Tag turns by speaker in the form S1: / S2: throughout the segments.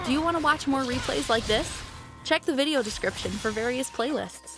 S1: Do you want to watch more replays like this? Check the video description for various playlists.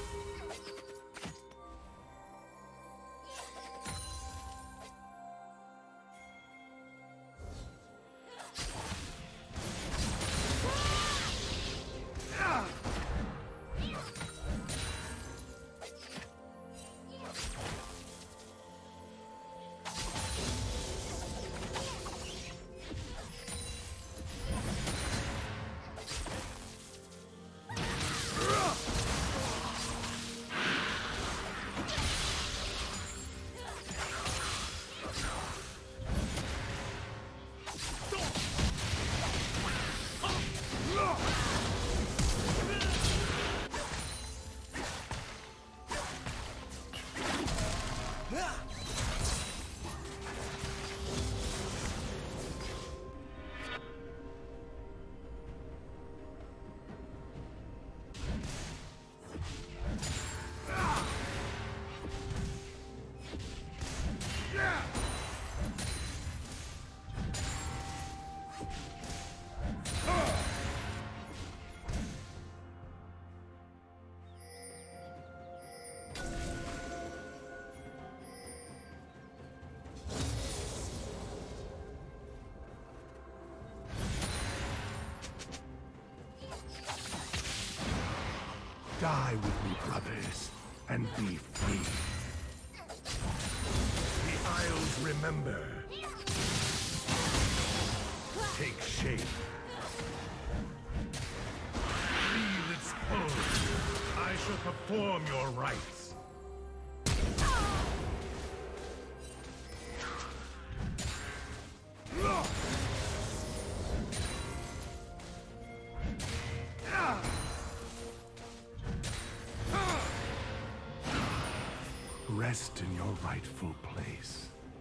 S2: Die with me, brothers, and be free. The Isles remember. Take shape. Feel its pose. I shall perform your rites. Rest in your rightful place.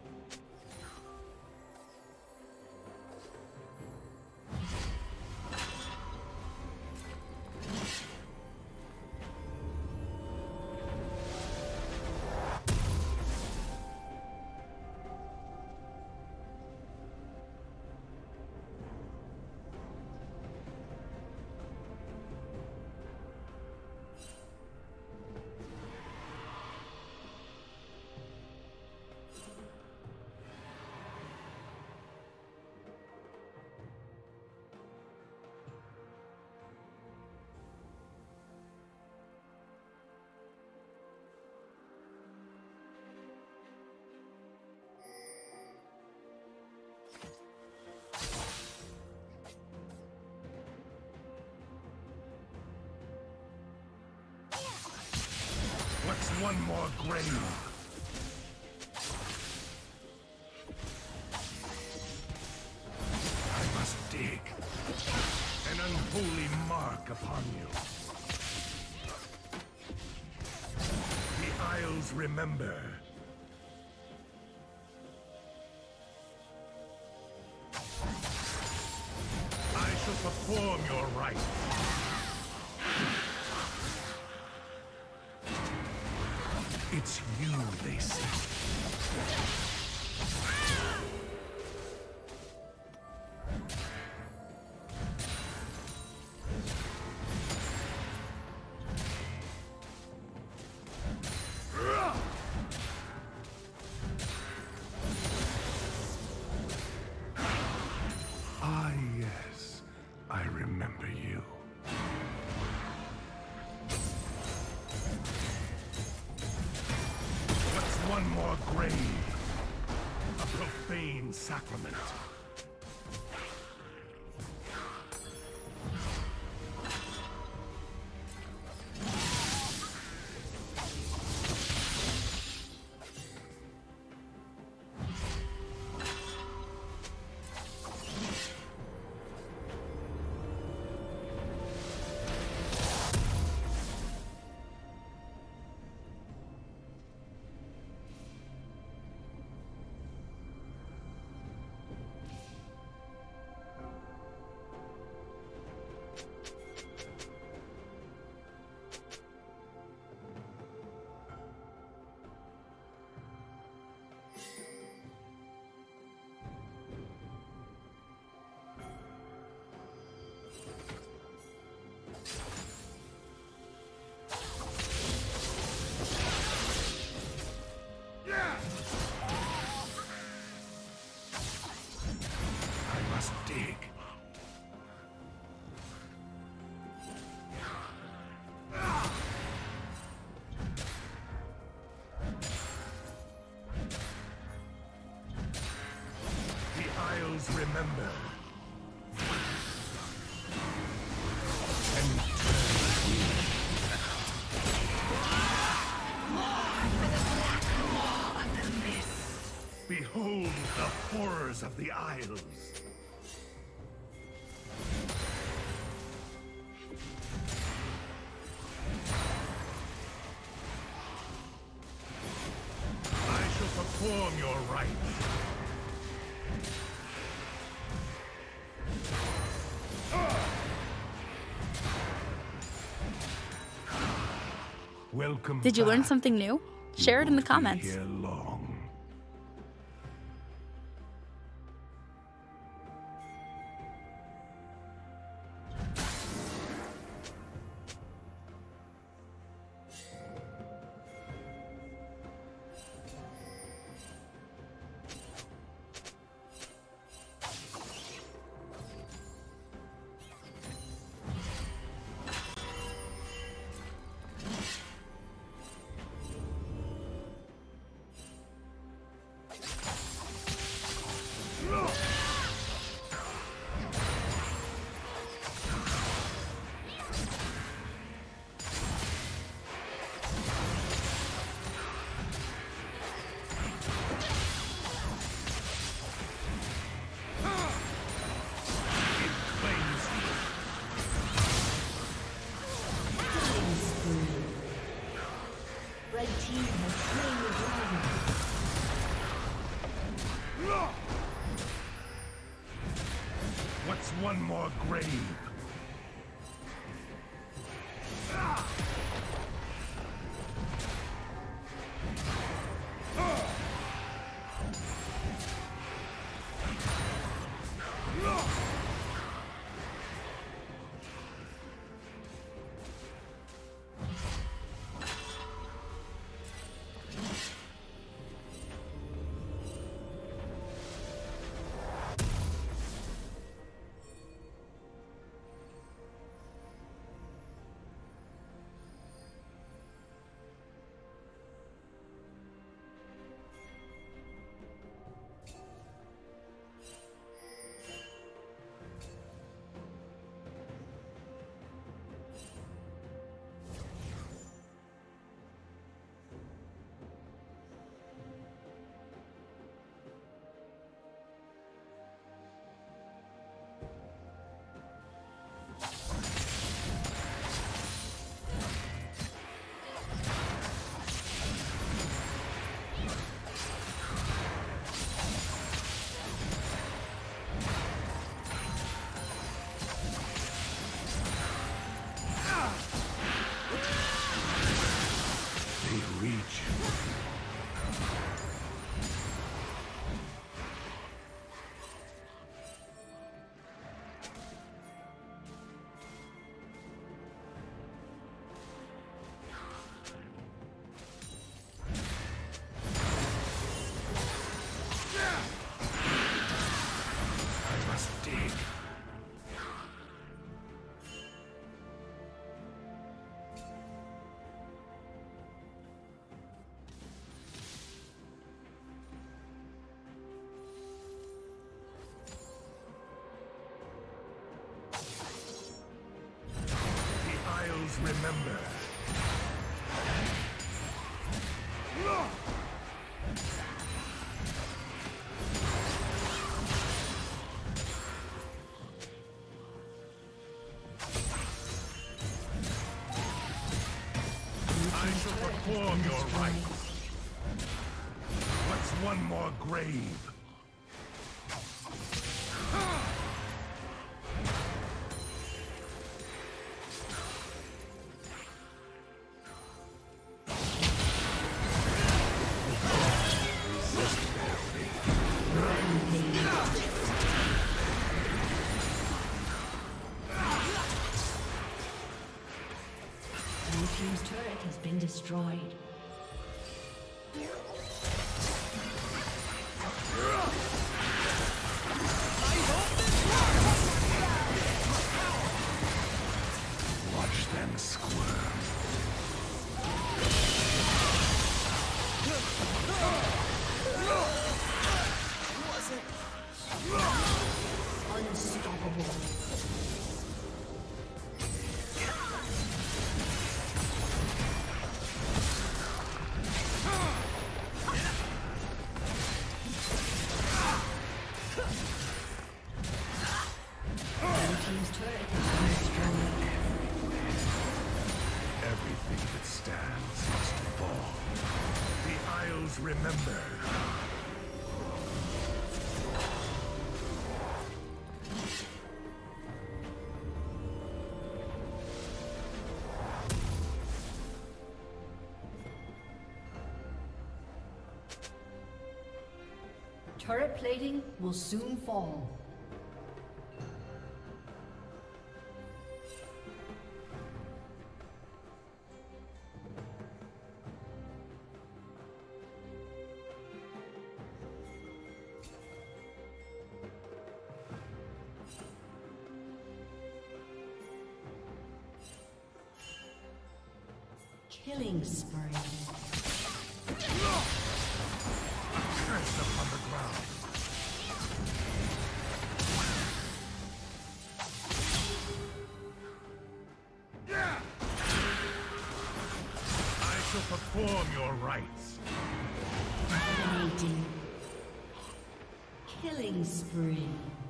S2: What's one more grave? I must dig an unholy mark upon you. The Isles remember. I shall perform your rites. It's you they seek. Ah, yes, I remember you. One more grave. A profane sacrament. remember. Behold the horrors of the Isles. I shall perform your rites. Welcome.
S1: Did you learn
S2: back.
S1: something new? Share it in the comments.
S2: Here long. What's one more grave? Remember. I shall perform your rites. What's one more grave?
S3: Team's turret has been destroyed.
S2: Watch them squirm. Always remember.
S3: Turret plating will soon fall. Killing spree.
S2: Curse upon the ground. I shall perform your rites.
S3: Dominating. Killing spree.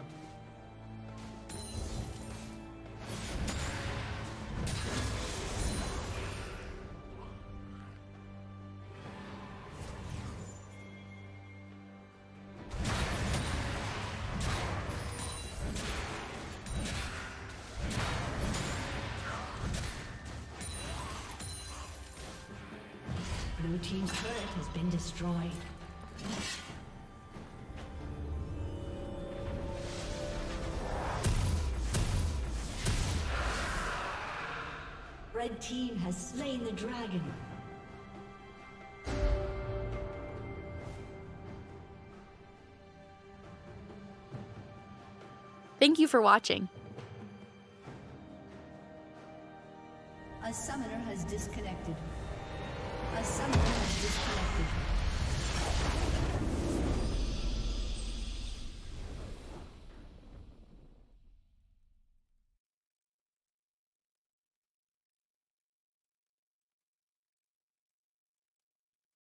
S3: Blue team's turret has been destroyed. Red team has slain the dragon.
S1: Thank you for watching.
S3: A summoner has disconnected. A summoner has disconnected.